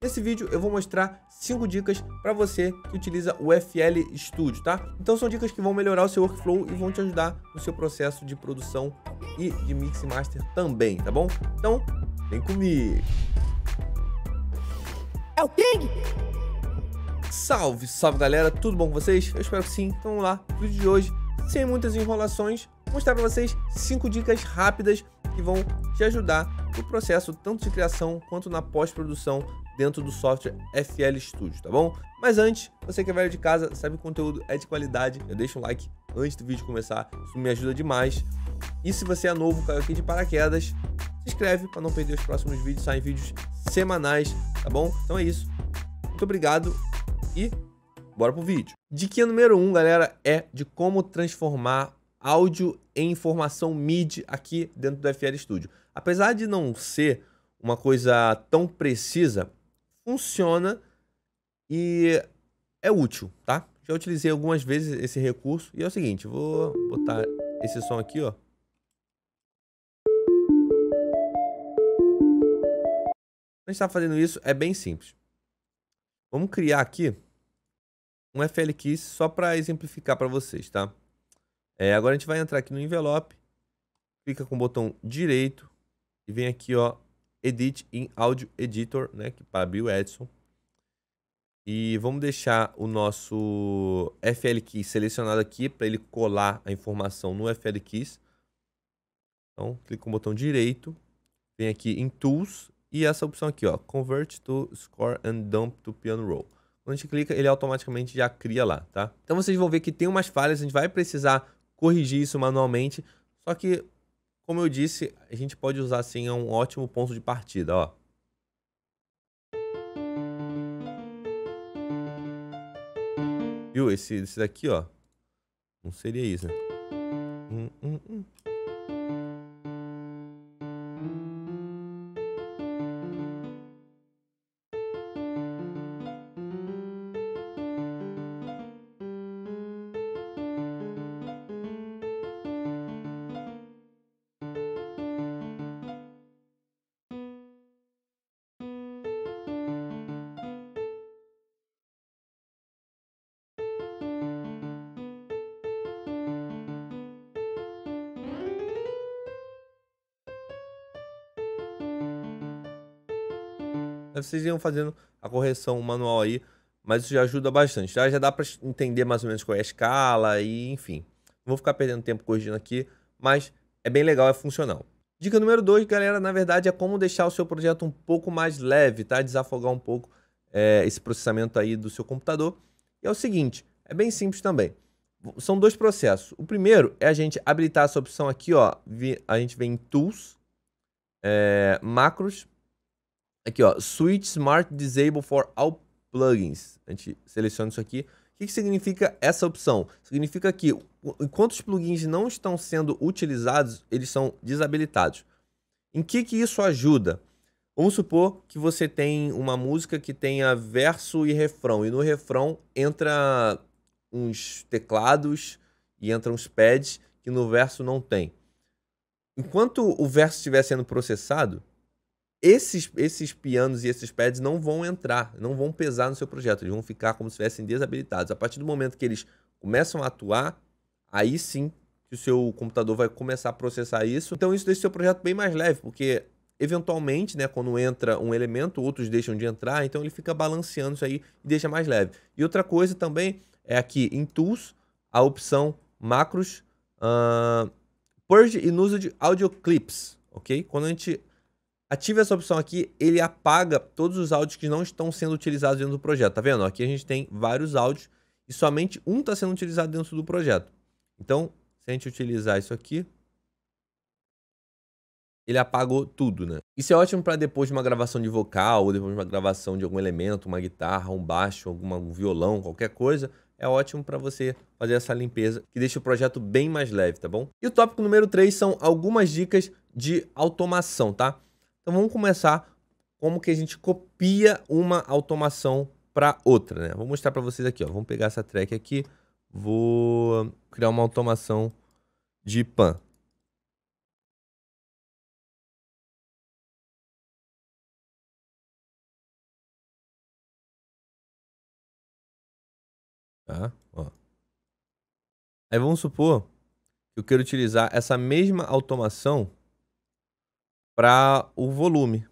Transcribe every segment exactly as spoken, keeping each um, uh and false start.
Nesse vídeo eu vou mostrar cinco dicas para você que utiliza o F L Studio, tá? Então são dicas que vão melhorar o seu workflow e vão te ajudar no seu processo de produção e de mix e master também, tá bom? Então, vem comigo! É o King! Salve, salve galera, tudo bom com vocês? Eu espero que sim. Então vamos lá, no vídeo de hoje, sem muitas enrolações, vou mostrar para vocês cinco dicas rápidas que vão te ajudar no processo tanto de criação quanto na pós-produção dentro do software F L Studio, tá bom? Mas antes, você que é velho de casa, sabe que o conteúdo é de qualidade, já deixa um like antes do vídeo começar, isso me ajuda demais. E se você é novo, caiu aqui de paraquedas, se inscreve para não perder os próximos vídeos, saem vídeos semanais, tá bom? Então é isso, muito obrigado e bora pro vídeo. Dica número um, galera, é de como transformar áudio em informação M I D I aqui dentro do F L Studio. Apesar de não ser uma coisa tão precisa, funciona e é útil, tá? Já utilizei algumas vezes esse recurso e é o seguinte, vou botar esse som aqui, ó. A gente tá fazendo isso, é bem simples. Vamos criar aqui um F L Keys só para exemplificar para vocês, tá? É, agora a gente vai entrar aqui no envelope, clica com o botão direito e vem aqui, ó, Edit in Audio Editor, né, que para abrir o Edson. E vamos deixar o nosso F L Keys selecionado aqui para ele colar a informação no F L Keys. Então, clica com o botão direito, vem aqui em Tools e essa opção aqui, ó, Convert to Score and Dump to Piano Roll. Quando a gente clica, ele automaticamente já cria lá, tá? Então vocês vão ver que tem umas falhas, a gente vai precisar corrigir isso manualmente, só que, como eu disse, a gente pode usar assim, é um ótimo ponto de partida, ó. Viu? Esse, esse daqui, ó, não seria isso, né? Hum, hum, hum. Vocês iam fazendo a correção manual aí, mas isso já ajuda bastante. Já, já dá para entender mais ou menos qual é a escala e enfim. Não vou ficar perdendo tempo corrigindo aqui, mas é bem legal, é funcional. Dica número dois, galera, na verdade é como deixar o seu projeto um pouco mais leve, tá? Desafogar um pouco é, esse processamento aí do seu computador. E é o seguinte, é bem simples também. São dois processos. O primeiro é a gente habilitar essa opção aqui, ó. A gente vem em Tools, é, Macros. Aqui, ó, Switch Smart Disable for All Plugins. A gente seleciona isso aqui. O que, que significa essa opção? Significa que, enquanto os plugins não estão sendo utilizados, eles são desabilitados. Em que, que isso ajuda? Vamos supor que você tem uma música que tenha verso e refrão. E no refrão entra uns teclados e entra uns pads que no verso não tem. Enquanto o verso estiver sendo processado, Esses, esses pianos e esses pads não vão entrar, não vão pesar no seu projeto, eles vão ficar como se estivessem desabilitados. A partir do momento que eles começam a atuar, aí sim que o seu computador vai começar a processar isso. Então isso deixa o seu projeto bem mais leve, porque eventualmente, né, quando entra um elemento, outros deixam de entrar, então ele fica balanceando isso aí e deixa mais leve. E outra coisa também é aqui em Tools, a opção Macros, uh, Purge e Usage Audio Clips, ok? Quando a gente ativa essa opção aqui, ele apaga todos os áudios que não estão sendo utilizados dentro do projeto. Tá vendo? Aqui a gente tem vários áudios e somente um está sendo utilizado dentro do projeto. Então, se a gente utilizar isso aqui, ele apagou tudo, né? Isso é ótimo para depois de uma gravação de vocal, ou depois de uma gravação de algum elemento, uma guitarra, um baixo, alguma, um violão, qualquer coisa. É ótimo para você fazer essa limpeza, que deixa o projeto bem mais leve, tá bom? E o tópico número três são algumas dicas de automação, tá? Então vamos começar como que a gente copia uma automação para outra, né? Vou mostrar para vocês aqui, ó. Vamos pegar essa track aqui, vou criar uma automação de pan. tá? Ó. Aí vamos supor que eu quero utilizar essa mesma automação para o volume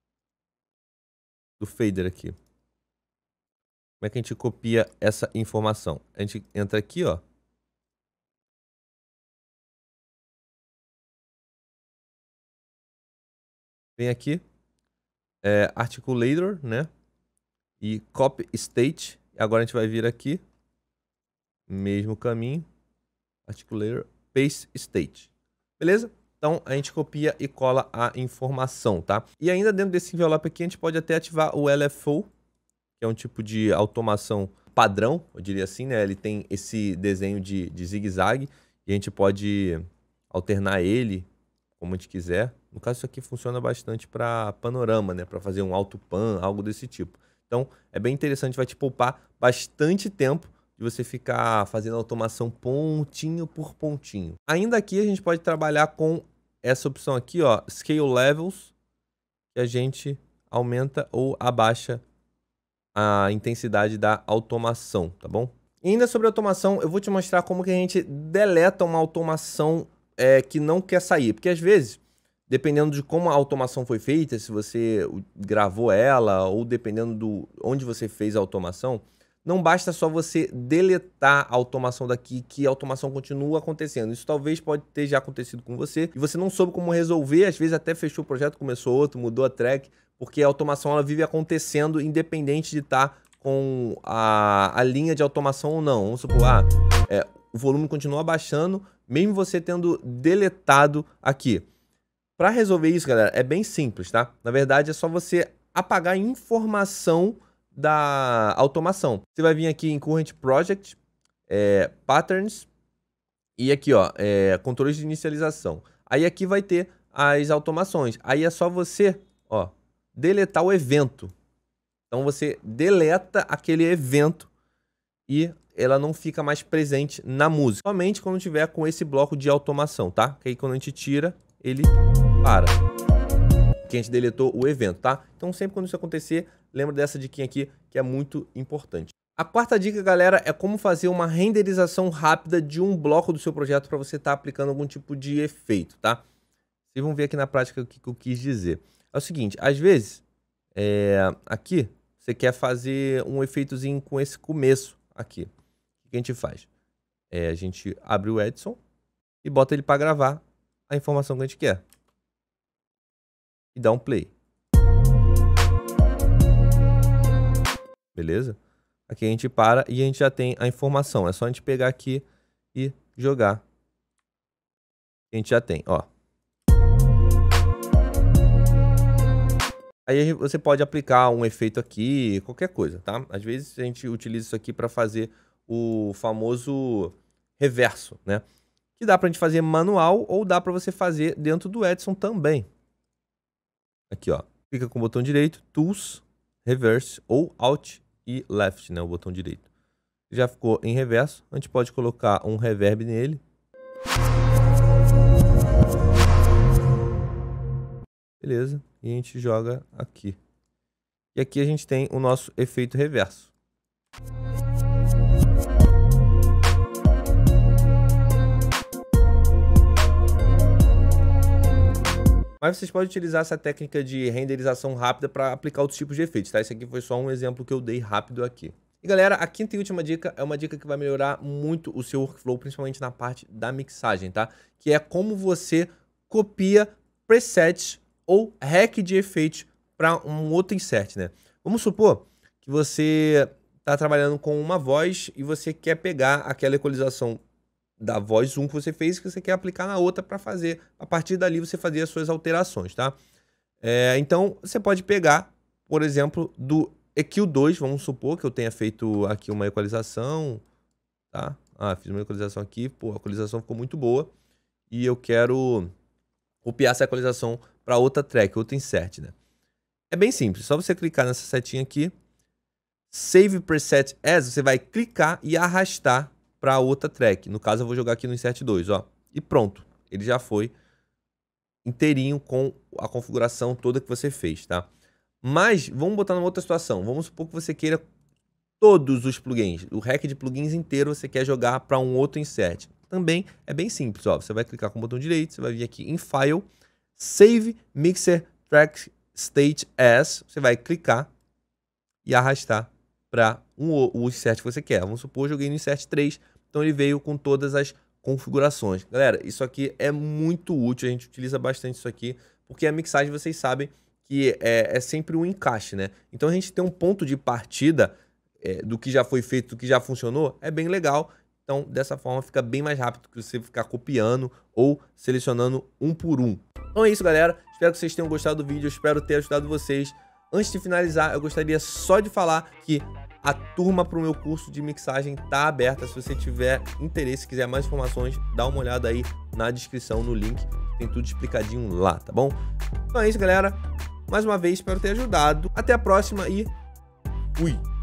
do fader aqui. Como é que a gente copia essa informação? A gente entra aqui, ó. Vem aqui, é, Articulator, né? E Copy State. Agora a gente vai vir aqui, mesmo caminho, Articulator, Paste State. Beleza? Então a gente copia e cola a informação, tá? E ainda dentro desse envelope aqui a gente pode até ativar o L F O, que é um tipo de automação padrão, eu diria assim, né? Ele tem esse desenho de, de zigue-zague e a gente pode alternar ele como a gente quiser. No caso, isso aqui funciona bastante para panorama, né? Para fazer um alto pan, algo desse tipo. Então, é bem interessante, vai te poupar bastante tempo de você ficar fazendo automação pontinho por pontinho. Ainda aqui, a gente pode trabalhar com essa opção aqui, ó, Scale Levels, que a gente aumenta ou abaixa a intensidade da automação, tá bom? E ainda sobre automação, eu vou te mostrar como que a gente deleta uma automação é, que não quer sair. Porque às vezes, dependendo de como a automação foi feita, se você gravou ela ou dependendo do onde você fez a automação, não basta só você deletar a automação daqui que a automação continua acontecendo. Isso talvez pode ter já acontecido com você e você não soube como resolver, às vezes até fechou o projeto, começou outro, mudou a track, porque a automação ela vive acontecendo independente de estar com a, a linha de automação ou não. Vamos supor, ah, é, o volume continua baixando, mesmo você tendo deletado aqui. Para resolver isso, galera, é bem simples, tá? Na verdade, é só você apagar a informação da automação. Você vai vir aqui em Current Project, é, Patterns, e aqui, ó, é, controles de inicialização. Aí aqui vai ter as automações. Aí é só você, ó, deletar o evento. Então você deleta aquele evento e ela não fica mais presente na música. Somente quando tiver com esse bloco de automação, tá? Que aí quando a gente tira, ele para. Que a gente deletou o evento, tá? Então sempre quando isso acontecer, lembra dessa diquinha aqui que é muito importante. A quarta dica, galera, é como fazer uma renderização rápida de um bloco do seu projeto para você estar tá aplicando algum tipo de efeito, tá? Vocês vão ver aqui na prática o que eu quis dizer. É o seguinte, às vezes, é, aqui, você quer fazer um efeitozinho com esse começo aqui. O que a gente faz? É, a gente abre o Edson e bota ele para gravar a informação que a gente quer. E dá um play. Beleza? Aqui a gente para e a gente já tem a informação. É só a gente pegar aqui e jogar. A gente já tem, ó. Aí você pode aplicar um efeito aqui, qualquer coisa, tá? Às vezes a gente utiliza isso aqui para fazer o famoso reverso, né? Que dá pra gente fazer manual ou dá para você fazer dentro do Edson também. Aqui, ó. Clica com o botão direito, Tools, Reverse ou Alt e Left, né? O botão direito. Já ficou em reverso. A gente pode colocar um reverb nele. Beleza. E a gente joga aqui. E aqui a gente tem o nosso efeito reverso. Mas vocês podem utilizar essa técnica de renderização rápida para aplicar outros tipos de efeitos, tá? Esse aqui foi só um exemplo que eu dei rápido aqui. E galera, a quinta e última dica é uma dica que vai melhorar muito o seu workflow, principalmente na parte da mixagem, tá? Que é como você copia presets ou hack de efeitos para um outro insert, né? Vamos supor que você está trabalhando com uma voz e você quer pegar aquela equalização da voz um que você fez que você quer aplicar na outra para fazer, a partir dali você fazer as suas alterações, tá? É, então, você pode pegar, por exemplo, do E Q dois, vamos supor que eu tenha feito aqui uma equalização, tá? Ah, fiz uma equalização aqui, pô, a equalização ficou muito boa e eu quero copiar essa equalização para outra track, outro insert, né? É bem simples, só você clicar nessa setinha aqui, Save Preset As, você vai clicar e arrastar para outra track. No caso, eu vou jogar aqui no insert dois, ó. E pronto, ele já foi inteirinho com a configuração toda que você fez, tá? Mas, vamos botar numa outra situação. Vamos supor que você queira todos os plugins, o rack de plugins inteiro você quer jogar para um outro insert. Também é bem simples, ó. Você vai clicar com o botão direito, você vai vir aqui em File, Save Mixer Track State As, você vai clicar e arrastar para um, o insert que você quer. Vamos supor, eu joguei no insert três, então ele veio com todas as configurações. Galera, isso aqui é muito útil, a gente utiliza bastante isso aqui, porque a mixagem, vocês sabem que é, é sempre um encaixe, né? Então a gente tem um ponto de partida é, do que já foi feito, do que já funcionou, é bem legal. Então, dessa forma, fica bem mais rápido que você ficar copiando ou selecionando um por um. Então é isso, galera. Espero que vocês tenham gostado do vídeo. Eu espero ter ajudado vocês. Antes de finalizar, eu gostaria só de falar que a turma para o meu curso de mixagem está aberta. Se você tiver interesse, quiser mais informações, dá uma olhada aí na descrição, no link. Tem tudo explicadinho lá, tá bom? Então é isso, galera. Mais uma vez, espero ter ajudado. Até a próxima e fui!